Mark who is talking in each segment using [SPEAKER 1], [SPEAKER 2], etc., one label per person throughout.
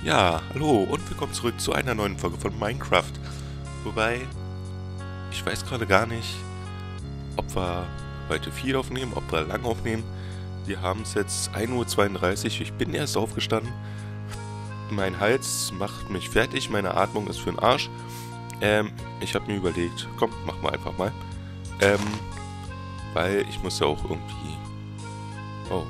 [SPEAKER 1] Ja, hallo und willkommen zurück zu einer neuen Folge von Minecraft. Wobei, ich weiß gerade gar nicht, ob wir heute viel aufnehmen, ob wir lang aufnehmen. Wir haben es jetzt 1:32 Uhr, ich bin erst aufgestanden. Mein Hals macht mich fertig, meine Atmung ist für den Arsch. Ich habe mir überlegt, komm, machen wir einfach mal. Ähm, Weil ich muss ja auch irgendwie, oh,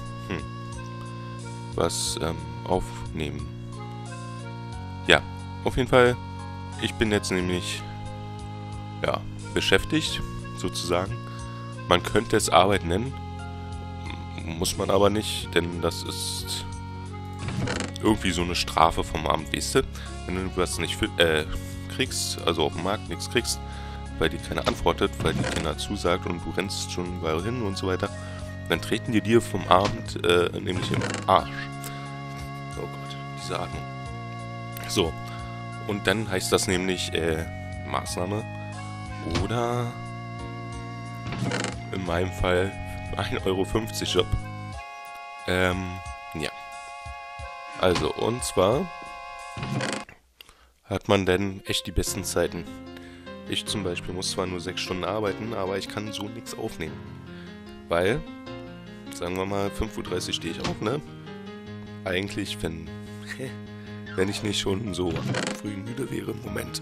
[SPEAKER 1] was aufnehmen. Ja, auf jeden Fall, ich bin jetzt nämlich, ja, beschäftigt, sozusagen. Man könnte es Arbeit nennen, muss man aber nicht, denn das ist irgendwie so eine Strafe vom Abend, weißt du? Wenn du was nicht kriegst, also auf dem Markt nichts kriegst, weil die keiner antwortet, weil die keiner zusagt und du rennst schon überall hin und so weiter, dann treten die dir vom Abend nämlich im Arsch. Oh Gott, diese Atmung. So, und dann heißt das nämlich Maßnahme oder in meinem Fall 1,50 € Job. Ja. Also, und zwar hat man denn echt die besten Zeiten. Ich zum Beispiel muss zwar nur 6 Stunden arbeiten, aber ich kann so nichts aufnehmen. Weil, sagen wir mal, 5:30 Uhr stehe ich auf, ne? Eigentlich, wenn ich nicht schon so früh müde wäre. Moment.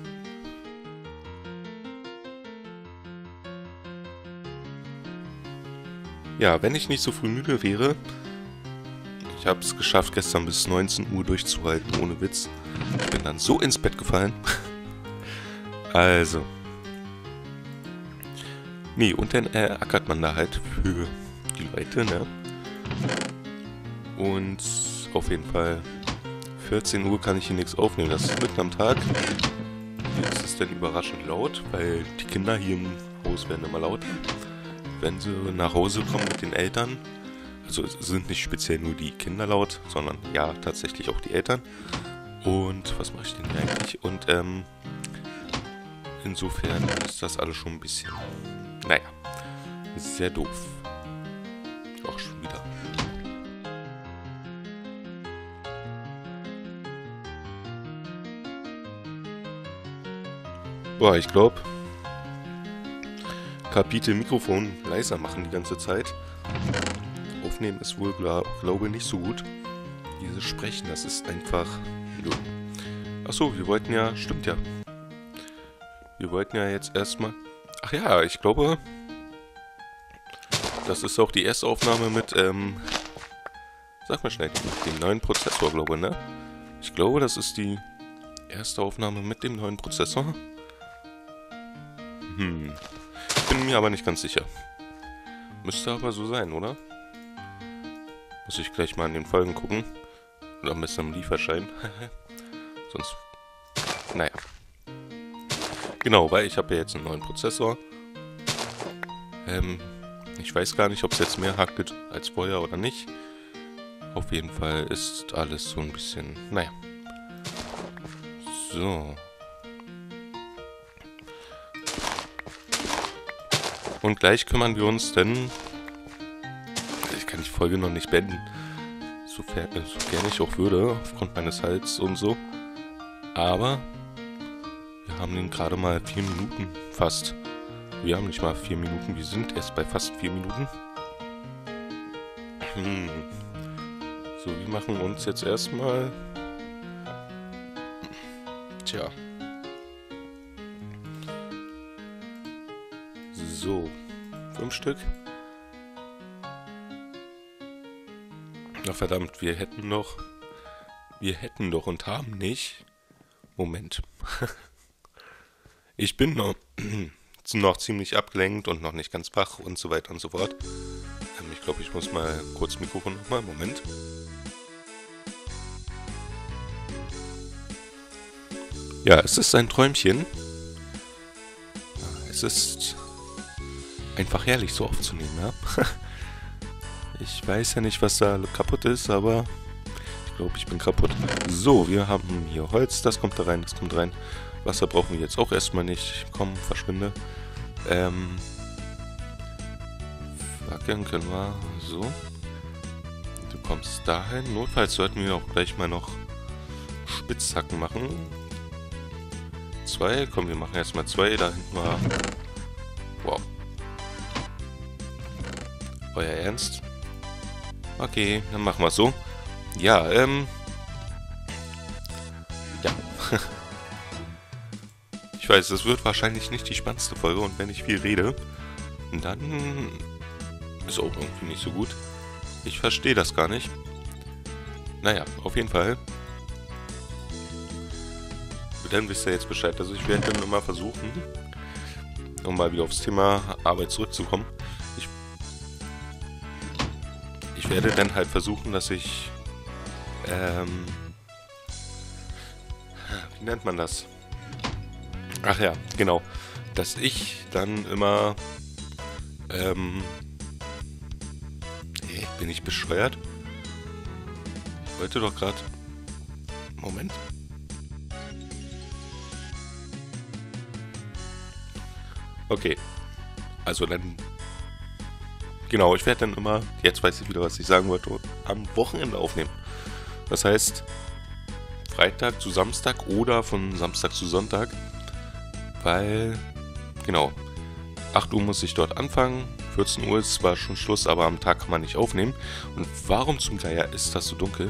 [SPEAKER 1] Ja, wenn ich nicht so früh müde wäre, ich habe es geschafft, gestern bis 19 Uhr durchzuhalten, ohne Witz. Ich bin dann so ins Bett gefallen. Also. Nee, und dann ackert man da halt für die Leute, ne? Und auf jeden Fall 14 Uhr kann ich hier nichts aufnehmen. Das ist mitten am Tag. Hier ist es dann überraschend laut, weil die Kinder hier im Haus werden immer lauter. Wenn sie nach Hause kommen mit den Eltern. Also es sind nicht speziell nur die Kinder laut, sondern ja, tatsächlich auch die Eltern. Und was mache ich denn hier eigentlich? Und insofern ist das alles schon ein bisschen, naja, sehr doof. Auch schon wieder. Boah, ich glaube, Kapitel Mikrofon leiser machen die ganze Zeit. Aufnehmen ist wohl, glaube nicht so gut. Dieses Sprechen, das ist einfach... Achso, wir wollten ja... Stimmt ja. Wir wollten ja jetzt erstmal... Ach ja, ich glaube... Das ist auch die erste Aufnahme mit, sag mal schnell, dem neuen Prozessor, glaube ich, ne? Ich glaube, das ist die erste Aufnahme mit dem neuen Prozessor. Ich bin mir aber nicht ganz sicher. Müsste aber so sein, oder? Muss ich gleich mal in den Folgen gucken. Oder am besten im Lieferschein. Sonst... Naja. Genau, weil ich habe ja jetzt einen neuen Prozessor. Ich weiß gar nicht, ob es jetzt mehr hackelt als vorher oder nicht. Auf jeden Fall ist alles so ein bisschen... Naja. So. Und gleich kümmern wir uns denn... Ich kann die Folge noch nicht beenden. So gerne ich auch würde, aufgrund meines Hals und so. Aber wir haben den gerade mal 4 Minuten fast. Wir haben nicht mal 4 Minuten, wir sind erst bei fast 4 Minuten. So, wir machen uns jetzt erstmal... Tja. So, 5 Stück. Na verdammt, wir hätten doch und haben nicht. Moment. Ich bin noch ziemlich abgelenkt und noch nicht ganz wach und so weiter und so fort. Ich glaube, ich muss mal kurz Mikrofon nochmal. Moment. Ja, es ist ein Träumchen. Es ist einfach herrlich, so aufzunehmen, ja. Ich weiß ja nicht, was da kaputt ist, aber ich glaube, ich bin kaputt. So, wir haben hier Holz, das kommt da rein, das kommt rein. Wasser brauchen wir jetzt auch erstmal nicht. Komm, verschwinde. Fackeln können wir so. Du kommst dahin. Notfalls sollten wir auch gleich mal noch Spitzhacken machen. 2. Komm, wir machen erstmal 2. Da hinten war... Wow. Euer Ernst? Okay, dann machen wir es so. Ja, ja. Ich weiß, das wird wahrscheinlich nicht die spannendste Folge und wenn ich viel rede, dann ist auch irgendwie nicht so gut. Ich verstehe das gar nicht. Naja, auf jeden Fall. Dann wisst ihr jetzt Bescheid. Also ich werde dann nochmal versuchen, um mal wieder aufs Thema Arbeit zurückzukommen. Ich werde dann halt versuchen, dass ich... wie nennt man das? Ach ja, genau. Dass ich dann immer... bin ich bescheuert? Ich wollte doch gerade... Moment. Okay. Also dann... Genau, ich werde dann immer... Jetzt weiß ich wieder, was ich sagen wollte. Am Wochenende aufnehmen. Das heißt... Freitag zu Samstag oder von Samstag zu Sonntag. Weil... Genau. 8 Uhr muss ich dort anfangen. 14 Uhr ist zwar schon Schluss, aber am Tag kann man nicht aufnehmen. Und warum zum Geier ist das so dunkel?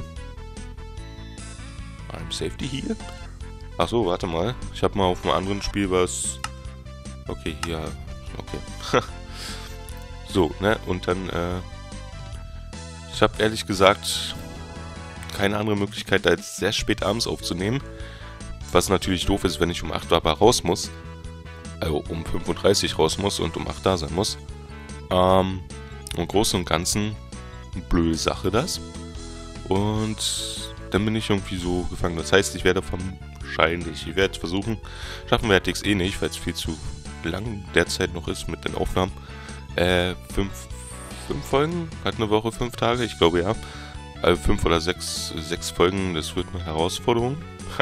[SPEAKER 1] I'm Safety hier? Achso, warte mal. Ich habe mal auf einem anderen Spiel was... Okay, hier... Okay. So, ne? Und dann, ich habe ehrlich gesagt keine andere Möglichkeit, als sehr spät abends aufzunehmen. Was natürlich doof ist, wenn ich um 8 Uhr aber raus muss. Also um 5:30 Uhr raus muss und um 8 da sein muss. Im Großen und Ganzen eine blöde Sache das. Und dann bin ich irgendwie so gefangen. Das heißt, ich werde wahrscheinlich, ich werde versuchen, schaffen werde ich es eh nicht, weil es viel zu lang derzeit noch ist mit den Aufnahmen. 5 Folgen? Hat eine Woche 5 Tage? Ich glaube ja. Also 5 oder 6 Folgen, das wird eine Herausforderung.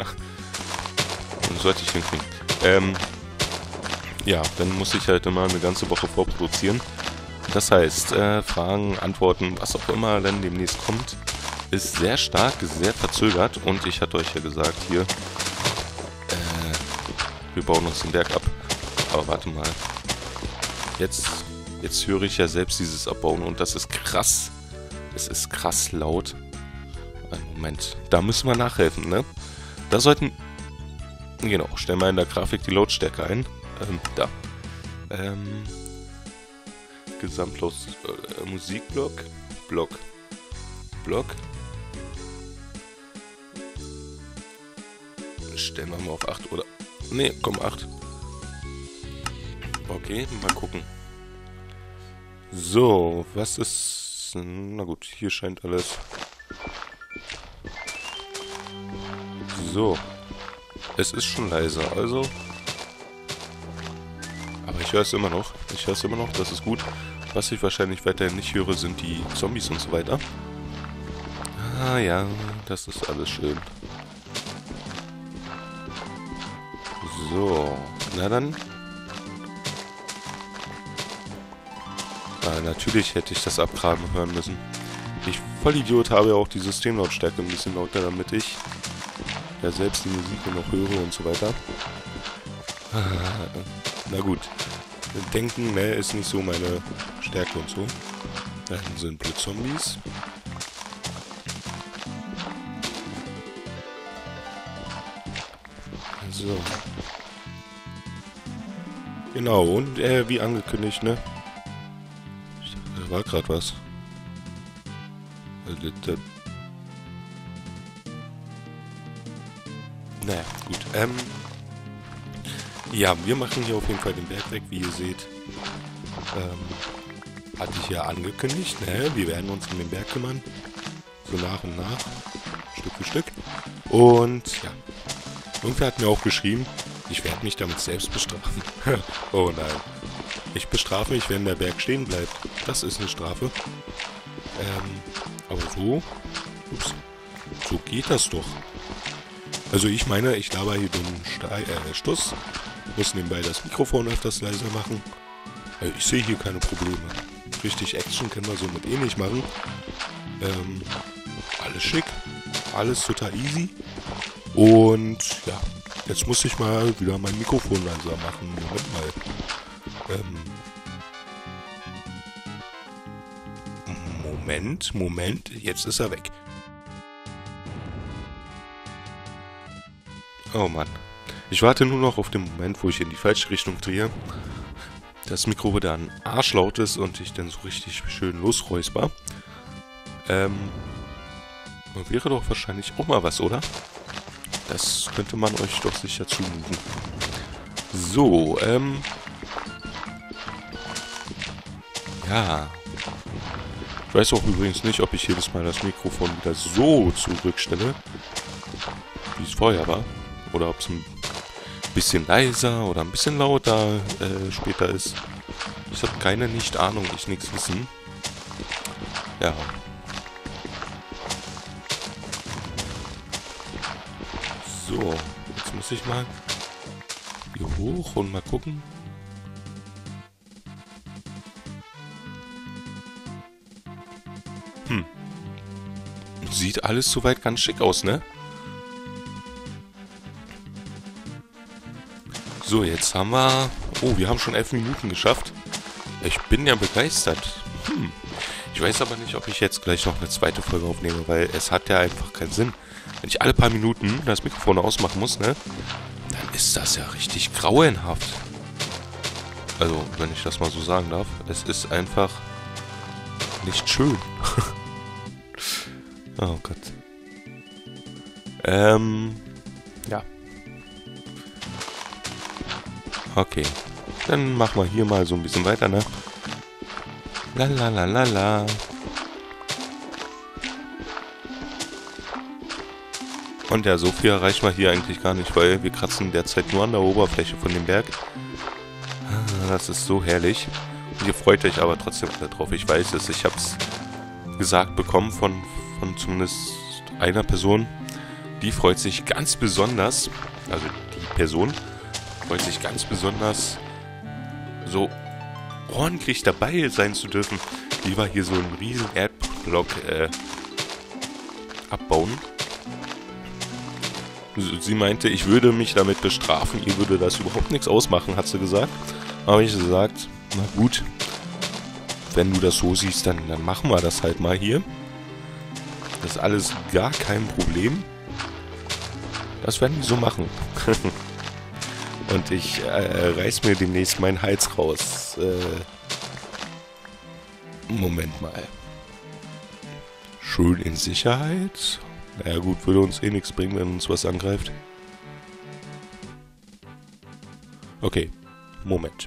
[SPEAKER 1] Das sollte ich hinkriegen. Ja, dann muss ich halt immer eine ganze Woche vorproduzieren. Das heißt, Fragen, Antworten, was auch immer dann demnächst kommt, ist sehr stark, sehr verzögert. Und ich hatte euch ja gesagt, hier, wir bauen uns den Berg ab. Aber warte mal. Jetzt höre ich ja selbst dieses Abbauen und das ist krass. Es ist krass laut. Moment, da müssen wir nachhelfen, ne? Da sollten... Genau, stellen wir in der Grafik die Lautstärke ein. Da. Gesamtlos... Musikblock. Block. Stellen wir mal auf 8 oder... Ne, komm, 8. Okay, mal gucken. So, was ist... Na gut, hier scheint alles... So. Es ist schon leiser, also... Aber ich höre es immer noch. Das ist gut. Was ich wahrscheinlich weiterhin nicht höre, sind die Zombies und so weiter. Ah ja, das ist alles schön. So, na dann... natürlich hätte ich das Abgraben hören müssen. Ich, Vollidiot, habe ja auch die Systemlautstärke ein bisschen lauter, damit ich ja selbst die Musik noch höre und so weiter. Na gut. Denken, ne, ist nicht so meine Stärke und so. Da hinten sind Blitzzombies. So. Genau, und wie angekündigt, ne? Da war gerade was. Naja, gut. Ja, wir machen hier auf jeden Fall den Berg weg, wie ihr seht. Hatte ich ja angekündigt, ne? Wir werden uns um den Berg kümmern. So nach und nach. Stück für Stück. Und ja. Irgendwer hat mir auch geschrieben, ich werde mich damit selbst bestrafen. Oh nein. Ich bestrafe mich, wenn der Berg stehen bleibt. Das ist eine Strafe. Aber so... Ups. So geht das doch. Also ich meine, ich laber hier den Stuss. Muss nebenbei das Mikrofon öfters leiser machen. Ich sehe hier keine Probleme. Richtig Action können wir somit eh nicht machen. Alles schick. Alles total easy. Und ja, jetzt muss ich mal wieder mein Mikrofon leiser machen. Moment mal. Moment, jetzt ist er weg. Oh Mann. Ich warte nur noch auf den Moment, wo ich in die falsche Richtung drehe. Das Mikro dann arschlaut ist und ich dann so richtig schön losräusper. Wäre doch wahrscheinlich auch mal was, oder? Das könnte man euch doch sicher zumuten. So, ja. Ich weiß auch übrigens nicht, ob ich jedes Mal das Mikrofon wieder so zurückstelle, wie es vorher war. Oder ob es ein bisschen leiser oder ein bisschen lauter später ist. Ich habe keine Ahnung, ich nichts wissen. Ja. So, jetzt muss ich mal hier hoch und mal gucken. Sieht alles soweit ganz schick aus, ne? So, jetzt haben wir... Oh, wir haben schon 11 Minuten geschafft. Ich bin ja begeistert. Ich weiß aber nicht, ob ich jetzt gleich noch eine zweite Folge aufnehme, weil es hat ja einfach keinen Sinn. Wenn ich alle paar Minuten das Mikrofon ausmachen muss, ne? Dann ist das ja richtig grauenhaft. Also, wenn ich das mal so sagen darf. Es ist einfach nicht schön. Oh Gott. Ja. Okay. Dann machen wir hier mal so ein bisschen weiter, ne? Lalalala. Und ja, so viel erreichen wir hier eigentlich gar nicht, weil wir kratzen derzeit nur an der Oberfläche von dem Berg. Das ist so herrlich. Und ihr freut euch aber trotzdem alle drauf. Ich weiß es, ich hab's gesagt bekommen von zumindest einer Person. Die freut sich ganz besonders, also die Person freut sich ganz besonders, so ordentlich dabei sein zu dürfen, wie wir hier so einen riesen Erdblock abbauen. Sie meinte, ich würde mich damit bestrafen, ihr würde das überhaupt nichts ausmachen, hat sie gesagt. Habe ich gesagt, na gut, wenn du das so siehst, dann machen wir das halt mal hier. Das ist alles gar kein Problem. Das werden wir so machen. Und ich reiß mir demnächst meinen Hals raus. Moment mal. Schön in Sicherheit. Naja gut, würde uns eh nichts bringen, wenn uns was angreift. Okay, Moment.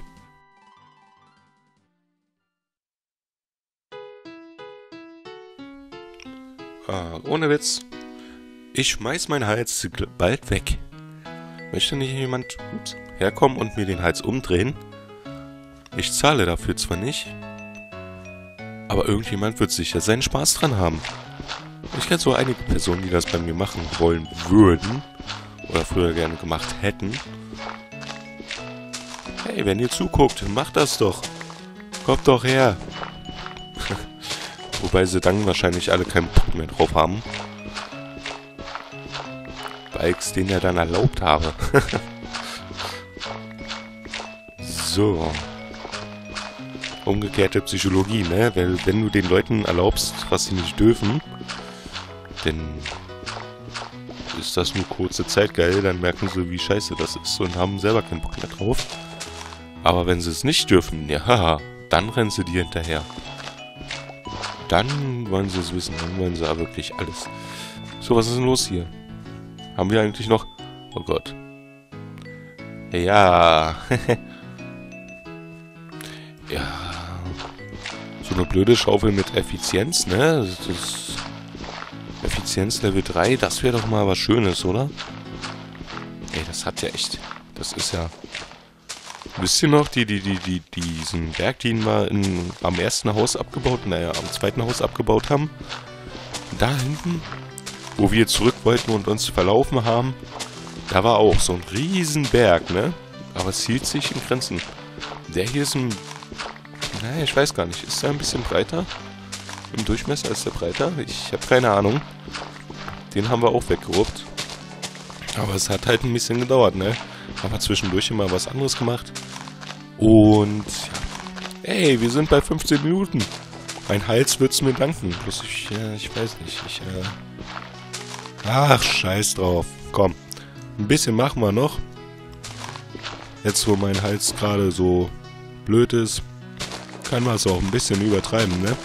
[SPEAKER 1] Ohne Witz. Ich schmeiß meinen Hals bald weg. Möchte nicht jemand herkommen und mir den Hals umdrehen? Ich zahle dafür zwar nicht, aber irgendjemand wird sicher seinen Spaß dran haben. Ich kenne so einige Personen, die das bei mir machen wollen würden oder früher gerne gemacht hätten. Hey, wenn ihr zuguckt, macht das doch. Kommt doch her. Wobei sie dann wahrscheinlich alle keinen Bock mehr drauf haben. Weil ich es denen ja dann erlaubt habe. So. Umgekehrte Psychologie, ne? Weil wenn du den Leuten erlaubst, was sie nicht dürfen, dann ist das nur kurze Zeit geil, dann merken sie, wie scheiße das ist und haben selber keinen Bock mehr drauf. Aber wenn sie es nicht dürfen, ja, dann rennen sie dir hinterher. Dann wollen sie es wissen, dann wollen sie ja wirklich alles. So, was ist denn los hier? Haben wir eigentlich noch... Oh Gott. Ja. Ja. So eine blöde Schaufel mit Effizienz, ne? Das ist Effizienz Level 3, das wäre doch mal was Schönes, oder? Ey, das hat ja echt... Das ist ja... Wisst ihr noch, diesen Berg, den wir am ersten Haus abgebaut, naja, am zweiten Haus abgebaut haben? Da hinten, wo wir zurück wollten und uns verlaufen haben, da war auch so ein riesen Berg, ne? Aber es hielt sich in Grenzen. Der hier ist ein... Naja, ich weiß gar nicht. Ist der ein bisschen breiter? Im Durchmesser ist der breiter? Ich habe keine Ahnung. Den haben wir auch weggeruppt. Aber es hat halt ein bisschen gedauert, ne? Aber zwischendurch immer was anderes gemacht. Und ja. Hey, wir sind bei 15 Minuten. Mein Hals wird's mir danken. Bloß ich weiß nicht. Ach, scheiß drauf. Komm. Ein bisschen machen wir noch. Jetzt, wo mein Hals gerade so blöd ist, kann man es auch ein bisschen übertreiben, ne?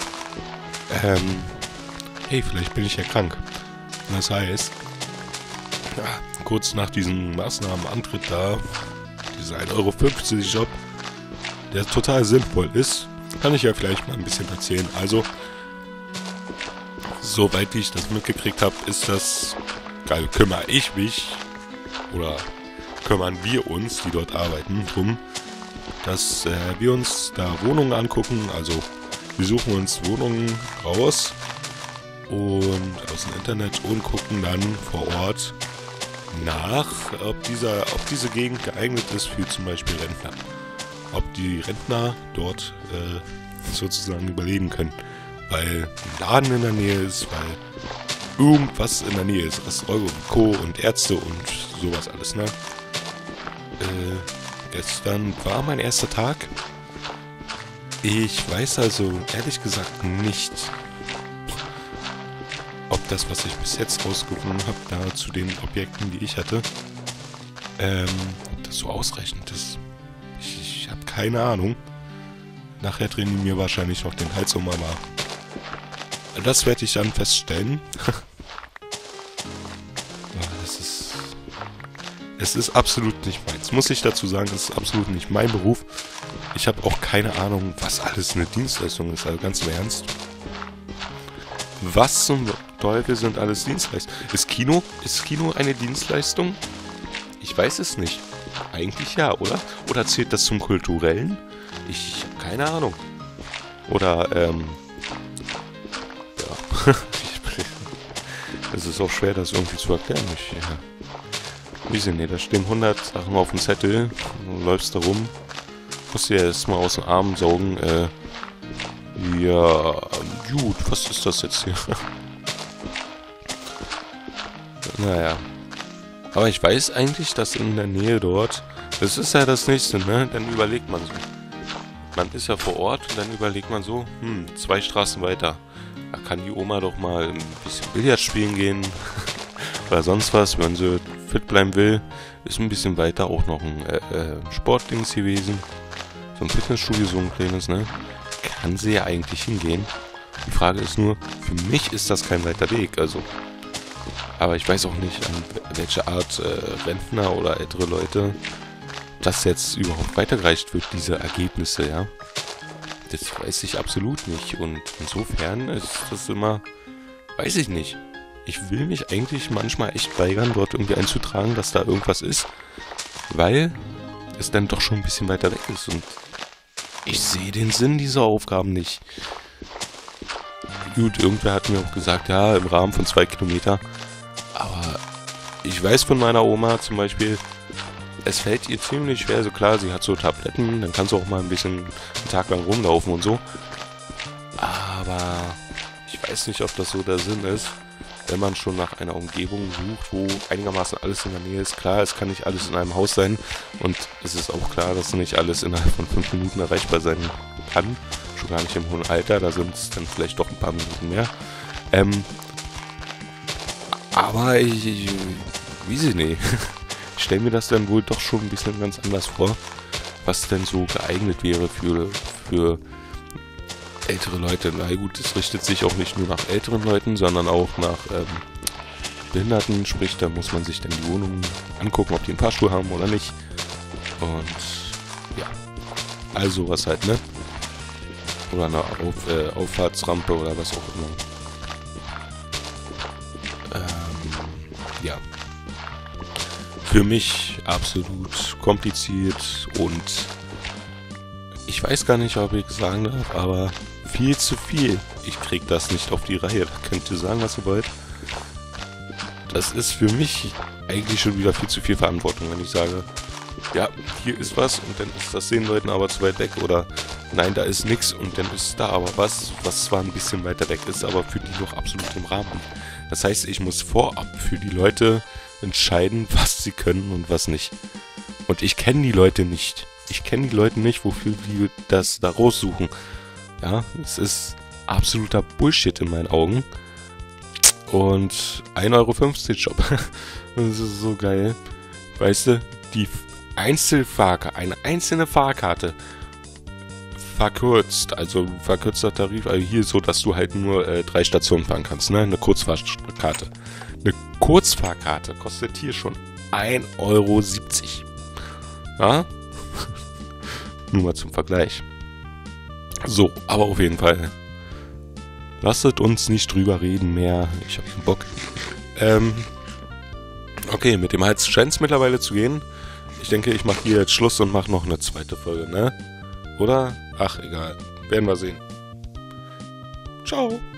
[SPEAKER 1] Hey, vielleicht bin ich ja krank. Das heißt, ja, kurz nach diesem Maßnahmenantritt da, dieser 1,50 € Job, der total sinnvoll ist, kann ich ja vielleicht mal ein bisschen erzählen. Also, soweit ich das mitgekriegt habe, ist das, kümmere ich mich, oder kümmern wir uns, die dort arbeiten, drum, dass wir uns da Wohnungen angucken. Also, wir suchen uns Wohnungen raus und aus dem Internet und gucken dann vor Ort nach, ob diese Gegend geeignet ist für zum Beispiel Rentner. Ob die Rentner dort sozusagen überleben können. Weil ein Laden in der Nähe ist, weil irgendwas in der Nähe ist. Restaurant und Co. und Ärzte und sowas alles, ne? Gestern war mein erster Tag. Ich weiß also ehrlich gesagt nicht, ob das, was ich bis jetzt rausgefunden habe, da zu den Objekten, die ich hatte, ob das so ausreichend ist. Ich habe keine Ahnung. Nachher drehen die mir wahrscheinlich noch den Hals um, aber das werde ich dann feststellen. Es ist absolut nicht meins. Muss ich dazu sagen, es ist absolut nicht mein Beruf. Ich habe auch keine Ahnung, was alles eine Dienstleistung ist. Also ganz im Ernst. Was zum Teufel sind alles Dienstleistungen? Ist Kino eine Dienstleistung? Ich weiß es nicht. Eigentlich ja, oder? Oder zählt das zum Kulturellen? Ich habe keine Ahnung. Oder, ja. Es ist auch schwer, das irgendwie zu erklären. Wieso nicht? Da stehen 100 Sachen auf dem Zettel. Du läufst da rum. Musst dir erstmal aus dem Arm saugen. Ja, gut, was ist das jetzt hier? Naja. Aber ich weiß eigentlich, dass in der Nähe dort, das ist ja das Nächste, ne? Dann überlegt man so. Man ist ja vor Ort und dann überlegt man so, 2 Straßen weiter. Da kann die Oma doch mal ein bisschen Billard spielen gehen. Oder sonst was, wenn sie fit bleiben will. Ist ein bisschen weiter auch noch ein Sportdings gewesen. So ein Fitnessstudio, so ein kleines, ne? Kann sie ja eigentlich hingehen. Die Frage ist nur, für mich ist das kein weiter Weg, also. Aber ich weiß auch nicht, an welche Art Rentner oder ältere Leute das jetzt überhaupt weitergereicht wird, diese Ergebnisse, ja. Das weiß ich absolut nicht. Und insofern ist das immer, weiß ich nicht. Ich will mich eigentlich manchmal echt weigern, dort irgendwie einzutragen, dass da irgendwas ist, weil es dann doch schon ein bisschen weiter weg ist und ich sehe den Sinn dieser Aufgaben nicht. Gut, irgendwer hat mir auch gesagt, ja, im Rahmen von 2 Kilometer. Aber ich weiß von meiner Oma zum Beispiel, es fällt ihr ziemlich schwer, so klar, sie hat so Tabletten, dann kann sie auch mal ein bisschen einen Tag lang rumlaufen und so. Aber ich weiß nicht, ob das so der Sinn ist, wenn man schon nach einer Umgebung sucht, wo einigermaßen alles in der Nähe ist. Klar, es kann nicht alles in einem Haus sein und es ist auch klar, dass nicht alles innerhalb von 5 Minuten erreichbar sein kann. Schon gar nicht im hohen Alter, da sind es dann vielleicht doch ein paar Minuten mehr. Aber ich weiß ich nicht. Ich stelle mir das dann wohl doch schon ein bisschen ganz anders vor, was denn so geeignet wäre für ältere Leute. Na gut, es richtet sich auch nicht nur nach älteren Leuten, sondern auch nach Behinderten. Sprich, da muss man sich dann die Wohnungen angucken, ob die einen Fahrstuhl haben oder nicht. Und ja, also was halt, ne? Oder eine Auffahrtsrampe oder was auch immer. Ja. Für mich absolut kompliziert und ich weiß gar nicht, ob ich sagen darf, aber viel zu viel. Ich krieg das nicht auf die Reihe. Da könnt ihr sagen, was ihr wollt. Das ist für mich eigentlich schon wieder viel zu viel Verantwortung, wenn ich sage, ja, hier ist was und dann ist das den Leuten aber zu weit weg oder nein, da ist nichts und dann ist da aber was zwar ein bisschen weiter weg ist, aber für die noch absolut im Rahmen. Das heißt, ich muss vorab für die Leute entscheiden, was sie können und was nicht. Und ich kenne die Leute nicht. Ich kenne die Leute nicht, wofür die das da raussuchen. Ja, es ist absoluter Bullshit in meinen Augen. Und 1,50 Euro Job. Das ist so geil. Weißt du, die eine einzelne Fahrkarte verkürzt, also verkürzter Tarif, also hier so, dass du halt nur 3 Stationen fahren kannst, ne? Eine Kurzfahrkarte. Eine Kurzfahrkarte kostet hier schon 1,70 Euro. Ja? Nur mal zum Vergleich. So, aber auf jeden Fall. Lasst uns nicht drüber reden mehr. Ich hab keinen Bock. Okay, mit dem Hals scheint es mittlerweile zu gehen. Ich denke, ich mache hier jetzt Schluss und mache noch eine zweite Folge, ne? Oder? Ach, egal. Werden wir sehen. Ciao.